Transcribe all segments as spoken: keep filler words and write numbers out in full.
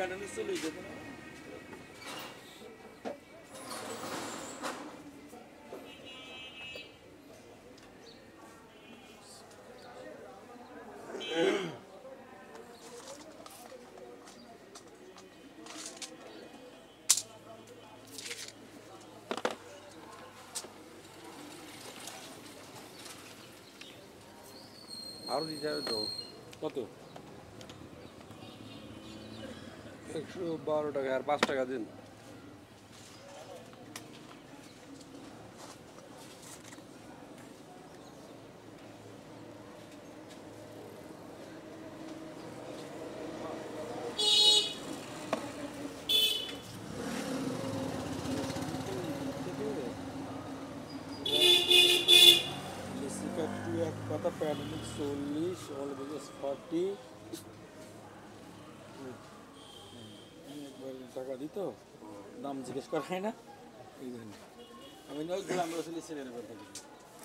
প্যান্ডেলে চলে যেত না আরো দিতে হবে তো কত একশো বারো টাকা আর পাঁচ টাকা দিন এক পাতা প্যান্ডেল চল্লিশ অল বিজনেস ফর্টি একবার টাকা দিত দাম জিজ্ঞেস করা হয় না এই জন্য আমি নয় গ্রাম রসলি ছেলের কথা বলি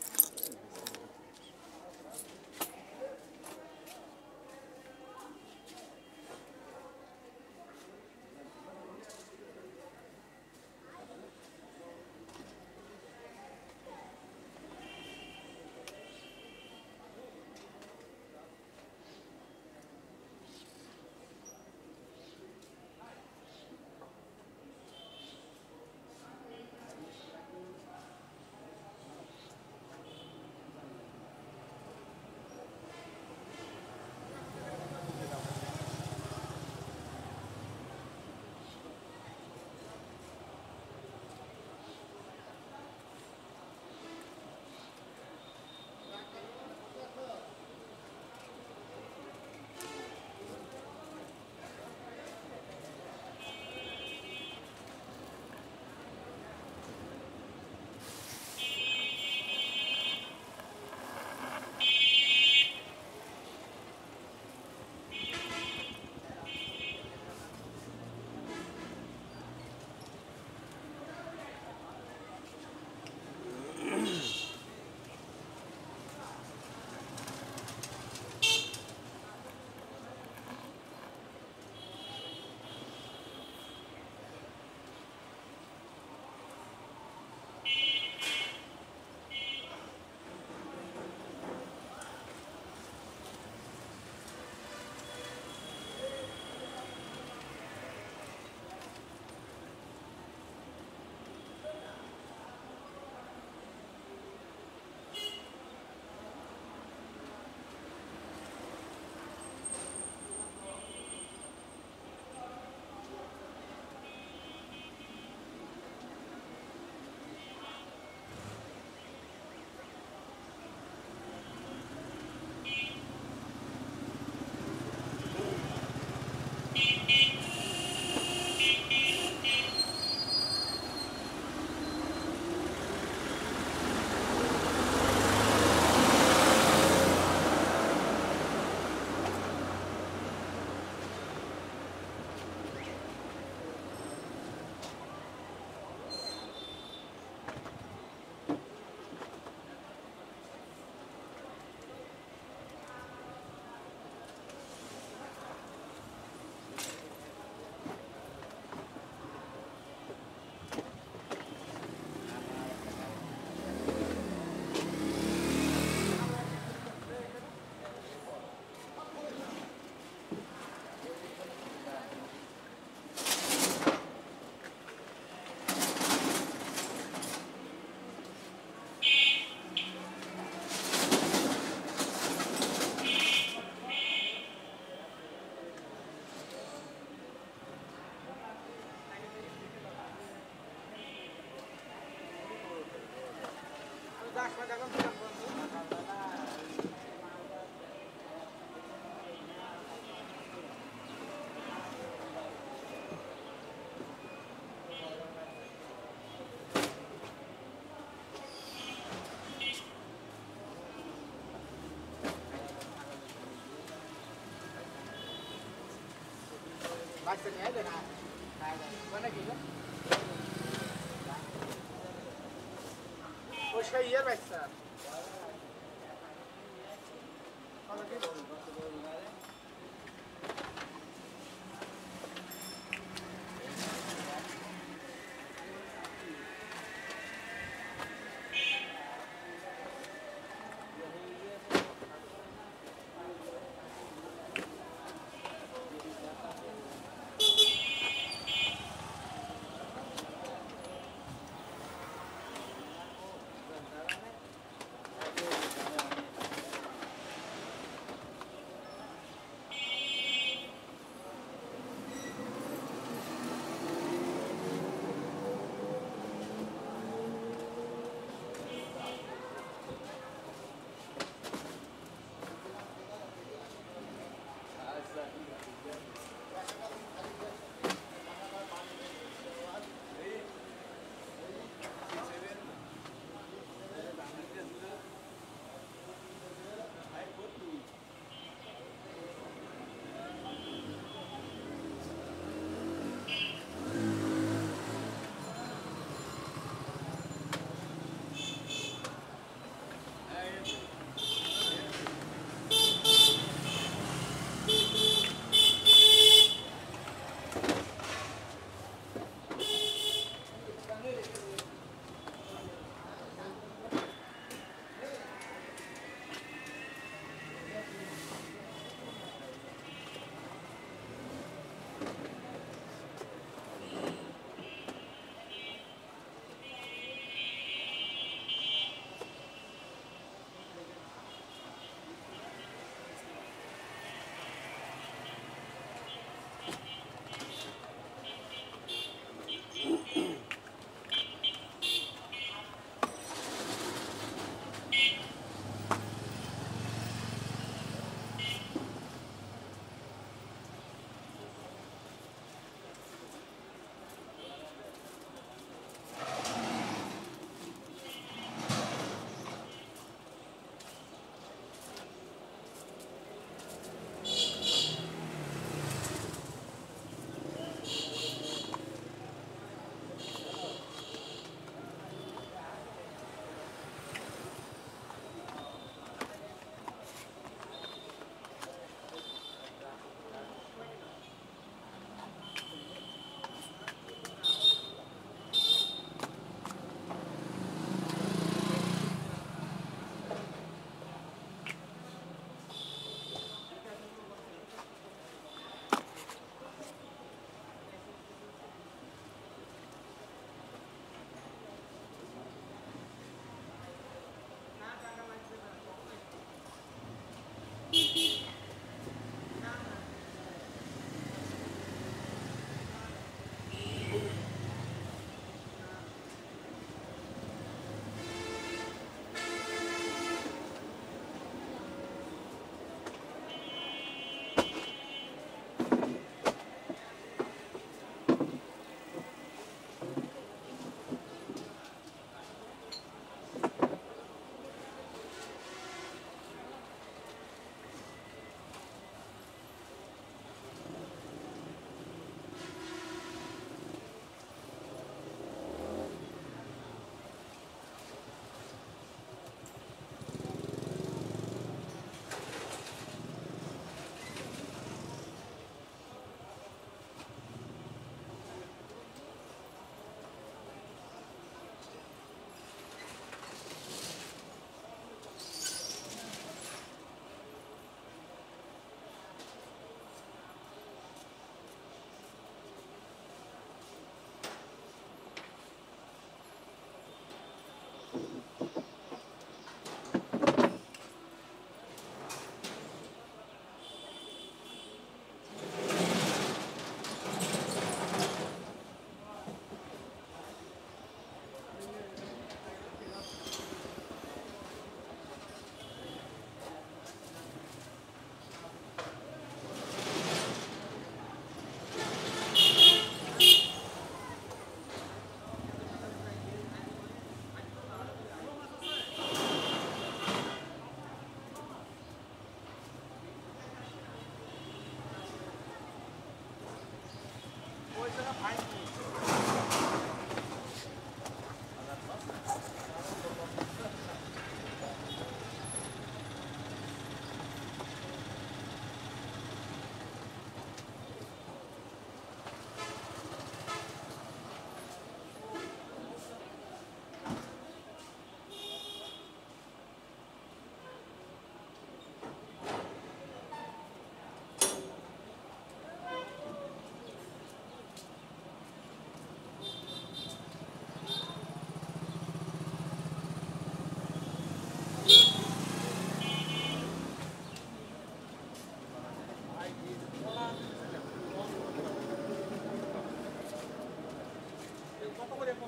Başka yer bekler.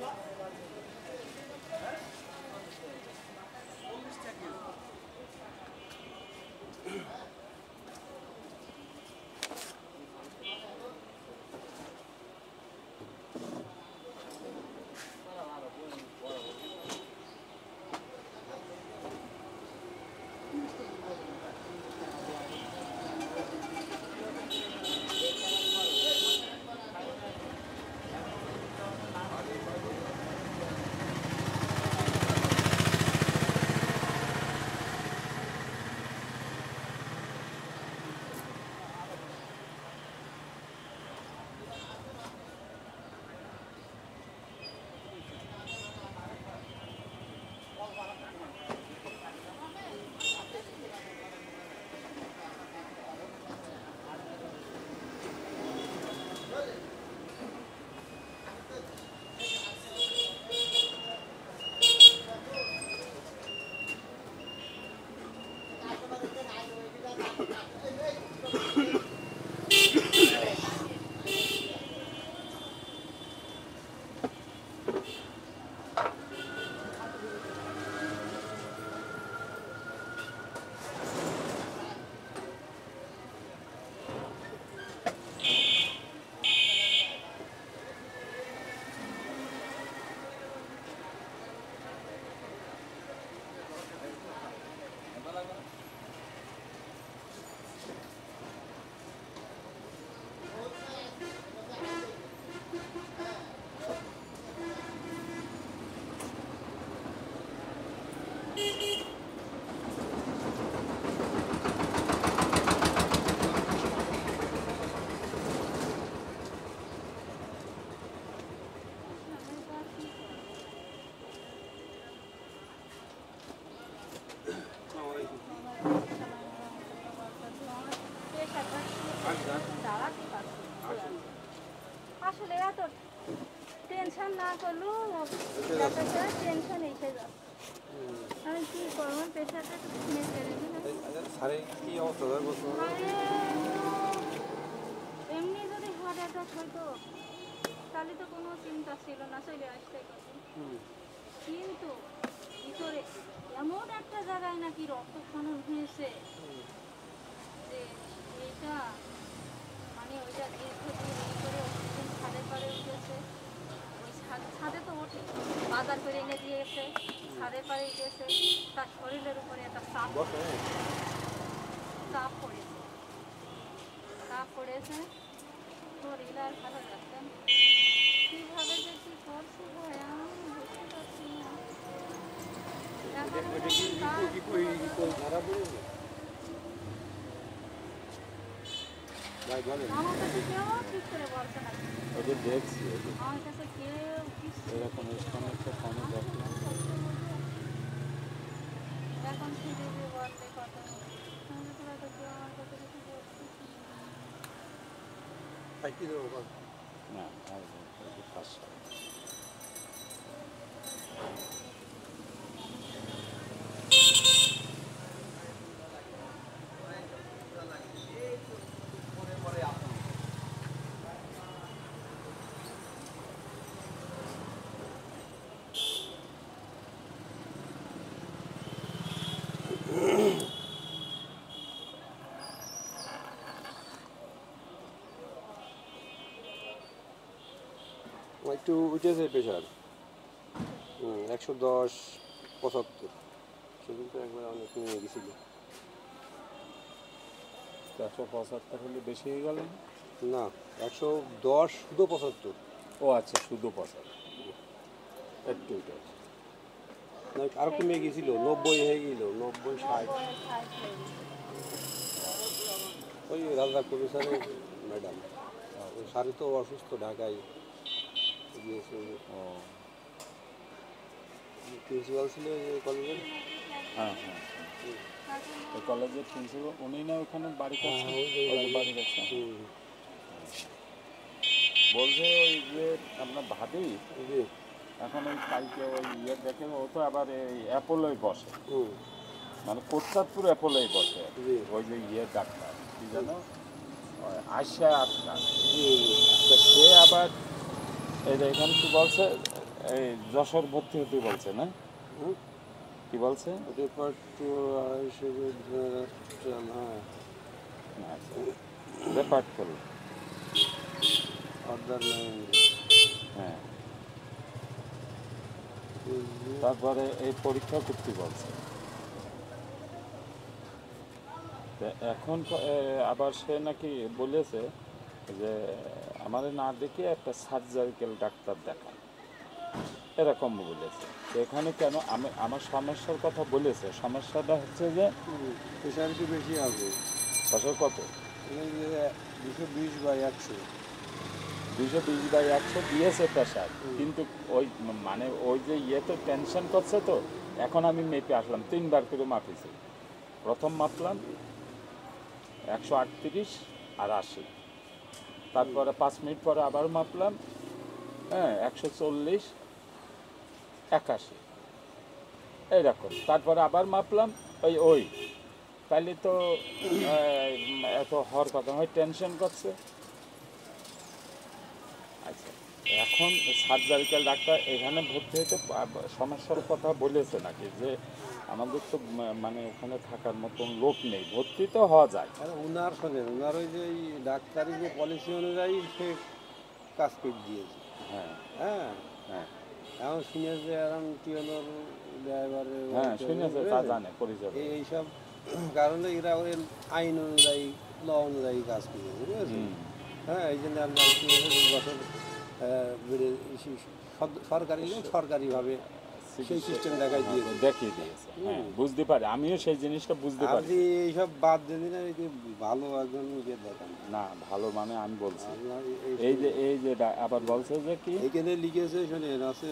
আসলে এত টেনশন না করলেও টেনশন এসে যাচ্ছে। আমি কি করবো, পেশাটা একটু কিনে ফেলে কি অবস্থা এমনি যদি হার্ট অ্যাটাক হইতো তাহলে তো কোনো চিন্তা ছিল না, চলে আসতে কিন্তু ভিতরে এমন একটা জায়গায় নাকি রক্ত খনন হয়েছে যে এটা মানে ওইটা দীর্ঘদিন এই করে অক্সিজেন ছাদে পারে উঠেছে। ওই ছাদে তো ওঠে, বাজার করে এনে দিয়েছে, ছাদে পারে উঠেছে, তার শরীরের উপরে একটা চাপ চাপ পড়েছে চাপ পড়েছে শরীর আর ভালো যাচ্ছে না। কীভাবে যে কী করছি ভাই আমি বুঝতে পারছি না। আমার কাছে কেউ ঠিক করে বলছে না, ওদের দেখছি আমার কাছে কেউ এরকম একটা ফোনে দেখি এখন ফিরে দিয়ে বললে কথা আমি তো হয়তো কেউ আমার কাছে কিছু বলছি না পাঁচশো একটু উঠেছে প্রেশার হুম একশো দশ পঁচাত্তর সেদিন তো একবার অনেক নিয়ে গেছিল। একশো পঁচাত্তর হলে বেশি হয়ে গেল না একশো দশ শুধু পঁচাত্তর। ও আচ্ছা শুধু পঁচাত্তর একটু এটা না আরো কমে গেছিল, নব্বই হয়ে গেল, নব্বই ষাট। ওই রাজা কবি স্যারের ম্যাডাম ওই স্যারই তো অসুস্থ, ঢাকায় গিয়েছে। ও প্রিন্সিপাল ছিল যে কলেজের। হ্যাঁ হ্যাঁ ওই কলেজের প্রিন্সিপাল উনি না ওখানে বাড়ি করছে বাড়ি করছে বলছে ওই যে আপনার ভাবি এখন ওই কালকে ওই ইয়ে দেখে ও তো আবার এই অ্যাপোলোয় বসে, মানে কোটচাঁদপুর অ্যাপোলোয় বসে ওই যে ইয়ে ডাক্তার কি জানো আশা আক্তার। সে আবার এই যে এখানে কি বলছে এই যশোর ভর্তি হতে বলছে না? হুম? কি বলছে? রেপার টু আড়াইশো হ্যাঁ আচ্ছা, রেপার্ট করো। অর্ডার নেই। হ্যাঁ, তারপরে এই পরীক্ষা করতে বলছে। তা এখন ক- এ, আবার সে নাকি বলেছে যে আমার না দেখে একটা সার্জারিক্যাল ডাক্তার দেখান, এরকম বলেছে। তো এখানে কেন আমি আমার সমস্যার কথা বলেছে, সমস্যাটা হচ্ছে যে প্রেশার কি বেশি আছে? বছর কত এই যে দুশো বিশ বাই একশো। দুইশো বিশ বাই একশো দিয়েছে প্রেশার, কিন্তু ওই মানে ওই যে ইয়েতে টেনশন করছে তো। এখন আমি মেপে আসলাম, তিনবার করে মাপিছি। প্রথম মাপলাম একশো আটত্রিশ আর আশি, তারপরে পাঁচ মিনিট পরে আবার মাপলাম হ্যাঁ একশো চল্লিশ একাশি এইরকম, তারপরে আবার মাপলাম ওই ওই তাহলে তো আহ, এত হওয়ার কথা হয়, টেনশন করছে। আচ্ছা, এখন সার্জারিক্যাল ডাক্তার এখানে ভর্তি হতে পা- সমস্যার কথা বলেছে নাকি, যে আমাদের তো মা- মানে ওখানে থাকার মতন লোক নেই, ভর্তি তো হওয়া যায়। আর উনার শোনেন, উনার ওই যে এই ডাক্তারি যে পলিসি অনুযায়ী সে কাজ করে দিয়েছে। হ্যাঁ হ্যাঁ, হ্যাঁ এখন শুনেছে যে এরকম টিওনোর ড্রাইভারে হ্যাঁ শুনেছে, তা জানে পরিচয়। এইসব কারণে এরা ওই আইন অনুযায়ী ল অনুযায়ী কাজ করেছে, বুঝেছেন? হুম। হ্যাঁ, এই জন্য আপনার কি হয়েছে, বছর আহ, বেড়ে সদ- সরকারি লোক সরকারিভাবে সেই সিস্টেম দেখাই দিয়েছে। দেখিয়ে দিয়েছে, হ্যাঁ বুঝতে পারি, আমিও সেই জিনিসটা বুঝতে পারি। আপনি এইসব বাদ দিয়ে দিন, এই যে ভালো একজন ইয়ে দেখান। না ভালো মানে আমি বলছি আপনার এই- এই যে এই যে ডা- আবার বলছে যে কি এইখানে লিখেছে শোনেন, আছে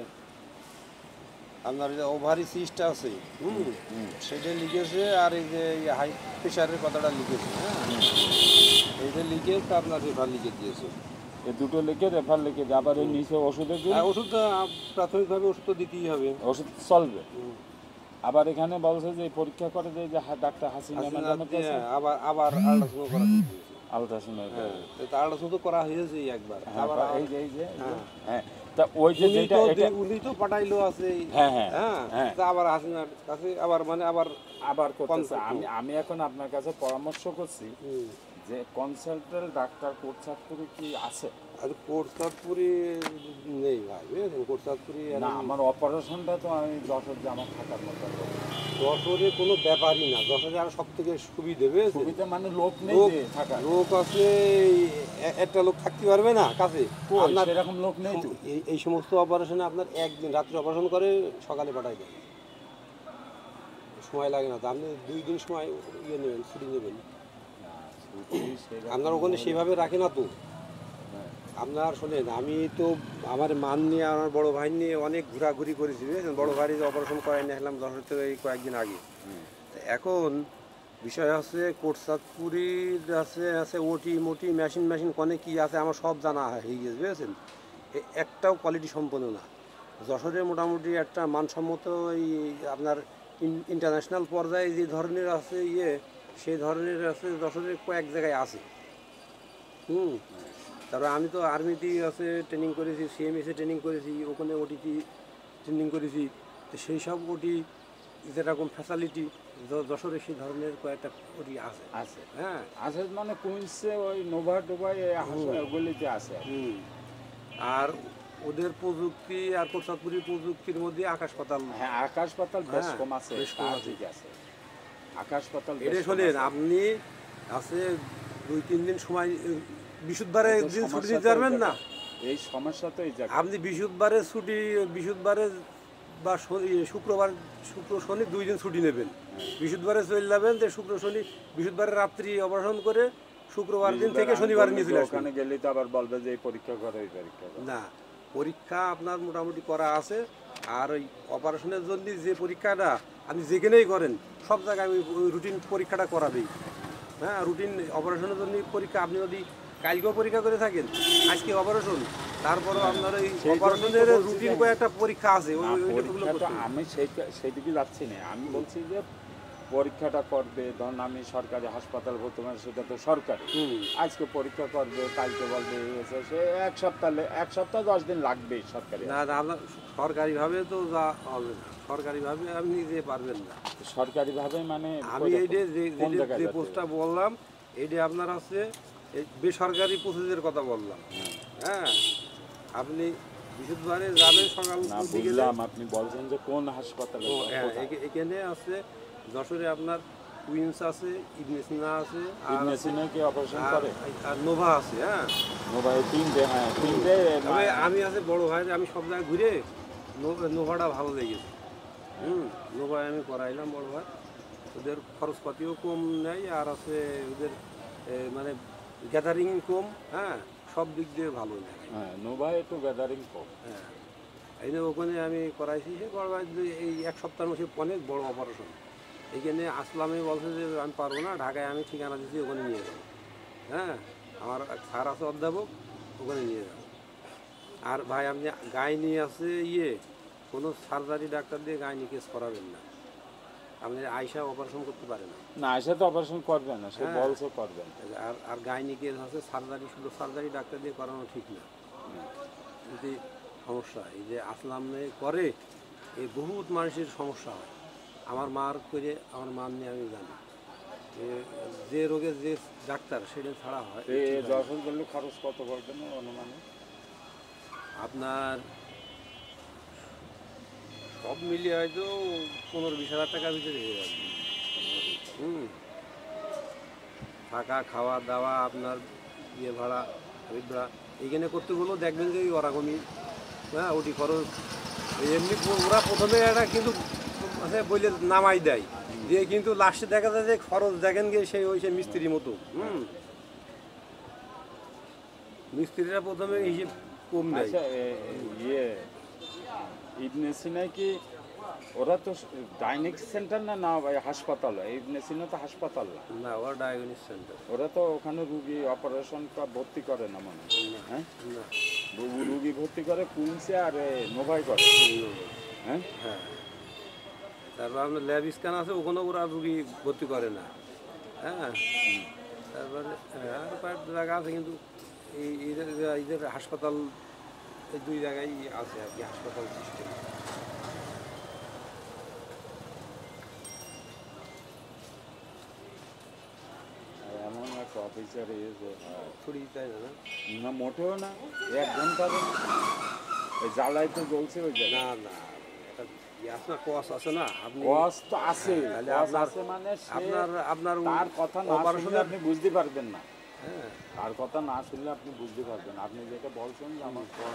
আপনার যে ওভারি সিস্ট আছে, হুম, হুম, সেটা লিখেছে, আর এই যে হাই প্রেশারের কথাটা লিখেছে। হ্যাঁ, এইটা লিখে তো আপনার রেফার লিখে দিয়েছে। এই দুটো লিখে রেফার লিখে দিয়ে আবার এই নিচে ওষুধের জন্য হ্যাঁ, ওষুধ তো আপ- প্রাথমিকভাবে ওষুধ তো দিতেই হবে। ওষুধ চলবে। হুম। আবার এখানে বলছে যে এই পরীক্ষা করে যে যে হা- ডাক্তার হাসিনা হাসিনা ম্যাডামের দিয়ে কাছে আবার আবার আল্ট্রাসাউন্ড করা দিয়েছে। আলট্রাসাউন্ড হ্যাঁ, তো আল্ট্রাসাউন্ড তো করা হয়েছে একবার। হ্যাঁ আবার বা- এই যে এই যে এই যে, হ্যাঁ। হ্যাঁ তা ওই যে উনি যেটা তো এটা দে- উনি তো পাঠাইলো আছে। হ্যাঁ, হ্যাঁ, হ্যাঁ, হ্যাঁ। তা আবার হাসিনার কাছে আবার মানে আবার আবার করতেছে। কনসাল্ট- আমি আমি এখন আপনার কাছে পরামর্শ করছি হুম, যে কনসালটেন্ট ডাক্তার কোটচাঁদপুরে কি আছে? আর কোটচাঁদপুরে নেই ভাই, বুঝেছেন? কোটচাঁদপুরে না আমার অপারেশনটা তো আমি যশোর যে আমার থাকার মতো লোক। যশোরে কোনো ব্যাপারই না, যশোরে আর সব থেকে সুবিধে, বুঝেছেন? সুবিধা মানে লোক নেই লোক যে থাকার, লোক আছে, এ- একটা লোক থাকতে পারবে না কাছে। কই, আপনার সেরকম লোক নেই তো। এই- এই সমস্ত অপারেশনে আপনার একদিন রাত্রে অপারেশন করে সকালে পাঠাই দেয়, সময় লাগে না তো। আপনি দুই দিন সময় ইয়ে নেবেন, ছুটি নেবেন। আপনার ওখানে সেভাবে রাখে না তো। আপনার শোনেন, আমি তো আমার মান নিয়ে আমার বড় ভাই নিয়ে অনেক ঘোরাঘুরি করেছি, বুঝেছেন? বড় ভাই যে অপারেশন করাই নিয়ে আসলাম দশ থেকে এই কয়েকদিন আগে। তা এখন বিষয় হচ্ছে কোটচাঁদপুরির আছে আছে ওটি মোটি মেশিন মেশিন কনে কী আছে আমার সব জানা হয়ে গেছে, বুঝেছেন? এ- একটাও কোয়ালিটি সম্পন্ন না। যশোরে মোটামুটি একটা মানসম্মত এই আপনার ইন্টারন্যাশনাল পর্যায়ে যে ধরনের আছে ইয়ে, সেই ধরনের আছে যশোরের কয়েক জায়গায় আছে। হুম, তারপরে আমি তো আর্মিতে আছে ট্রেনিং করেছি, সিএমএসে ট্রেনিং করেছি, ওখানে ওটিতে ট্রেনিং করেছি। তো সেই সব ওটি যেরকম ফ্যাসিলিটি যশোরে সেই ধরনের কয়েকটা ওটি আছে। আছে হ্যাঁ, আছে মানে কুইন্সে ওই নোভা টোভা ওগুলিতে আছে। হুম, আর ওদের প্রযুক্তি আর কোটচাঁদপুরের প্রযুক্তির মধ্যে আকাশ পাতাল। হ্যাঁ আকাশ পাতাল বেশ হ্যাঁ, কম আছে, বেশ কম তা আছে। ঠিক আছে। আকাশ পাতাল বেশ এটা কম শোনেন, আছে। আপনি আছে দুই তিন দিন সময়, বিশুদ্ধবারে এই তো একদিন ছুটি সমস্যা দিতে তো এই পারবেন না। জায়গায়। এই সমস্যা তো এই জায়গায়। আপনি বিশুদ্ধবারে ছুটি, বিশুদ্ধবারে বা শনি- শুক্রবার শুক্র শনি দুই দিন ছুটি নেবেন, বিশুদ্ধবারে চলে যাবেন, যে শুক্র শনি বিশুদ্ধবারে রাত্রি অপারেশন করে শুক্রবার দিন থেকে আমি শনিবার বললে নিয়ে তো চলে আসবেন। ওখানে গেলে তো আবার বলবে যে এই পরীক্ষা করে এই পরীক্ষা করে। না, পরীক্ষা আপনার মোটামুটি করা আছে। আর ওই অপারেশনের জন্য যে পরীক্ষাটা আপনি যেখানেই করেন সব জায়গায় ওই রুটিন পরীক্ষাটা করাবেই। হ্যাঁ, রুটিন অপারেশনের জন্য পরীক্ষা। আপনি যদি কালকেও পরীক্ষা করে থাকেন, আজকে অপারেশন, তারপরেও আপনার ওই সেই জন্যই তো অপারেশনের বলছি রুটিন যে- কয়েকটা পরীক্ষা আছে, ওই না, ওই- ওইগুলো পরীক্ষা তো করতে হবে। আমি সেইটা সেইদিকে যাচ্ছি না, আমি বলছি যে পরীক্ষাটা করবে, ধরুন আমি সরকারি হাসপাতাল বর্তমানে সেটা তো সরকারি, আজকে পরীক্ষা করবে, কালকে বলবে এসে সে এক সপ্তাহ এক সপ্তাহ দশ দিন লাগবে সরকারি। না না আপনার সরকারিভাবে তো যা হবে না, সরকারিভাবে আপনি যেতে পারবেন না। সরকারিভাবে মানে আমি এই যে যে পোস্টটা বললাম এইটা আপনার আছে বেসরকারি প্রসেসের কথা বললাম। হ্যাঁ আপনি বিশুদ্ধবারে যাবেন সকাল দিকে। আপনি বলছেন যে কোন হাসপাতালে? এখানে আছে যশোরে আপনার কুইন্স আছে, ইবনে সিনা আছে, ইবনে সিনা কি অপারেশন করে, আর নোভা আছে। হ্যাঁ নোভা তিনটে। হ্যাঁ তিনটে। তবে আমি আছে বড় ভাই, আমি সব জায়গায় ঘুরে নোভাটা ভালো লেগেছে। হুম নোভায় আমি করাইলাম বড় ভাই, ওদের খরচপাতিও কম নেয় আর আছে ওদের মানে গ্যাদারিং কম। হ্যাঁ সব দিক দিয়ে ভালো নেয়। হ্যাঁ নোভায় একটু গ্যাদারিং কম। হ্যাঁ এই যে ওখানে আমি করাইছি সে বড় ভাই এই এক সপ্তাহের মধ্যে অনেক বড় অপারেশন। এইখানে আসলামে বলছে যে আমি পারবো না, ঢাকায় আমি ঠিকানা দিচ্ছি, ওখানে নিয়ে যাবো। হ্যাঁ আমার স্যার আছে অধ্যাপক, ওখানে নিয়ে যাবো। আর ভাই আপনি গাইনি আছে ইয়ে কোনো সার্জারি ডাক্তার দিয়ে গাইনি কেস করাবেন না, আপনি আয়সা অপারেশন করতে পারেন না। না আয়সা তো অপারেশন করবেন না, সে বলছে করবেন। আর আর গাইনি কেস আছে সার্জারি, শুধু সার্জারি ডাক্তার দিয়ে করানো ঠিক না। কিন্তু সমস্যা এই যে আসলামে করে এই বহুত মানুষের সমস্যা হয়। আমার মার করে আমার মার নিয়ে আমি জানি যে রোগের যে ডাক্তার সেটা ছাড়া হয়। যখন করলে খরচ কত পড়বে না অনুমানে? আপনার সব মিলিয়ে হয়তো পনেরো বিশ হাজার টাকার ভিতরে হয়ে যাবে। হুম থাকা খাওয়া দাওয়া আপনার ইয়ে ভাড়া গাড়ি ভাড়া এইখানে করতে হলেও দেখবেন যে ওরকমই। হ্যাঁ ওটি খরচ এমনি ওরা প্রথমে একটা কিন্তু বলে নামাই দেয় দিয়ে, কিন্তু লাস্টে দেখা যায় যে খরচ দেখেন গিয়ে সেই ওই সে মিস্ত্রির মতো। হুম মিস্ত্রিরা প্রথমে হিসেব কম দেয়। ইয়ে ইবনে সিনা কি ওরা তো ডাইনিক সেন্টার না? না ভাই হাসপাতাল। ইবনে সিনা তো হাসপাতাল না। না ওরা ডায়াগনিক সেন্টার। ওরা তো ওখানে রুগী অপারেশন ভর্তি করে না মনে হয়। হ্যাঁ না রুগী ভর্তি করে কুইন্সে আর নোভাই করে। হ্যাঁ হ্যাঁ তারপর আপনার ল্যাব স্ক্যান আছে, ওখানে ওরা রুগী ভর্তি করে না। হ্যাঁ তারপরে আর কয়েকটা জায়গা আছে, কিন্তু এই এদের হাসপাতাল এই দুই জায়গায় আছে আর কি হাসপাতাল সিস্টেম। এমন একটা অফিসার এসে ছড়ি তাই না? না মোটেও না, এক ঘন্টা ওই জ্বালাই তো জ্বলছে ওই জায়গায়। না না এটা আপনার কোয়াস আছে না, আপনি কোয়াস তো আছে, তাহলে কোয়াস আপনার আছে মানে আপনার আপনার তার কথা না শুনলে আপনি বুঝতে পারবেন না। হ্যাঁ তার কথা না শুনলে আপনি বুঝতে পারবেন। আপনি যেটা বলছেন যে আমার কোয়াস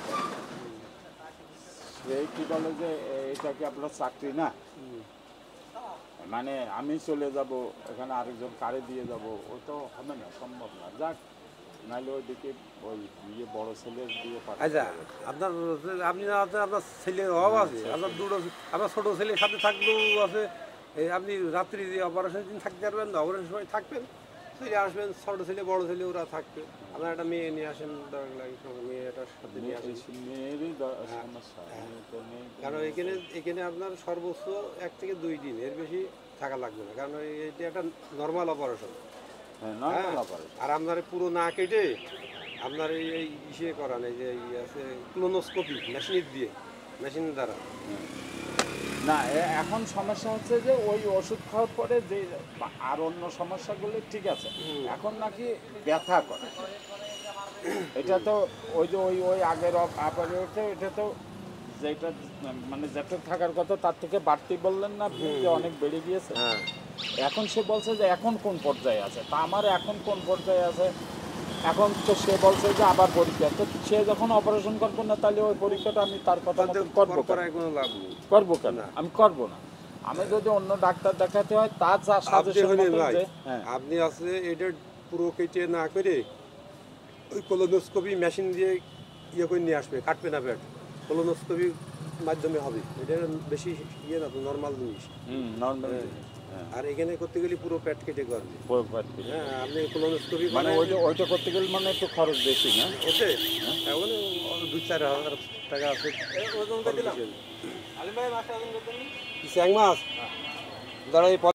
সে কি বলে যে এটা কি আপনার চাকরি না, মানে আমি চলে যাব এখানে আরেকজন কারে দিয়ে যাব, ও তো হবে না, সম্ভব না। যাক নাহলে ওইদিকে ওই ইয়ে বড় ছেলের দিয়ে পাঠাতে আচ্ছা হবে। আপনার আপনি না আছে আপনার ছেলের অভাব আছে, আপনার দুটো আপনার ছোটো ছেলের সাথে থাকলেও আছে। এই আপনি রাত্রি যে অপারেশনের দিন থাকতে পারবেন না, অপারেশন সময় থাকবেন, ছেলে আসবেন, ছোটো ছেলে বড়ো ছেলে ওরা থাকবে। আপনার একটা মেয়ে নিয়ে আসেন, মেয়েটার সাথে নিয়ে আসেন। মেয়েরই সমস্যা, কারণ এখানে এখানে আপনার সর্বোচ্চ এক থেকে দুই দিন, এর বেশি থাকা লাগবে না, কারণ এটা একটা নর্মাল অপারেশন। আর আপনার পুরো না কেটে আপনার এই ইসে করান, এই যে আছে ক্লোনোস্কোপি মেশিন দিয়ে, মেশিনের দ্বারা। না এখন সমস্যা হচ্ছে যে ওই ওষুধ খাওয়ার পরে যে আর অন্য সমস্যাগুলো ঠিক আছে, এখন নাকি ব্যথা করে। এটা তো ওই যে ওই ওই আগের অপারেটে এটা তো যেটা মানে যেটা থাকার কথা তার থেকে বাড়তি বললেন না, যে অনেক বেড়ে গিয়েছে। এখন সে বলছে যে এখন কোন পর্যায়ে আছে, তা আমার এখন কোন পর্যায়ে আছে, এখন তো সে বলছে যে আবার পরীক্ষা। তো সে যখন অপারেশন করবো না তাহলে ওই পরীক্ষাটা আমি তার কথা করবো করবো কেন? আমি করবো না। আমি যদি অন্য ডাক্তার দেখাতে হয় তার যা সাজেশন মতো। আপনি আছে এটা পুরো কেটে না করে ওই কোলোনোস্কোপি মেশিন দিয়ে ইয়ে করে নিয়ে আসবে, কাটবে না পেট, কোলোনোস্কোপির মাধ্যমে হবে। এটা বেশি ইয়ে না তো, নর্মাল জিনিস। হুম নর্মাল। আর এখানে করতে গেলে পুরো পেট কেটে করবে। হ্যাঁ আপনি কোলোনোস্কোপি মানে ওইটা ওইটা করতে গেলে মানে একটু খরচ বেশি না ওতে, ওখানে দুই চার হাজার টাকা আছে। চ্যাং মাছ দাঁড়াই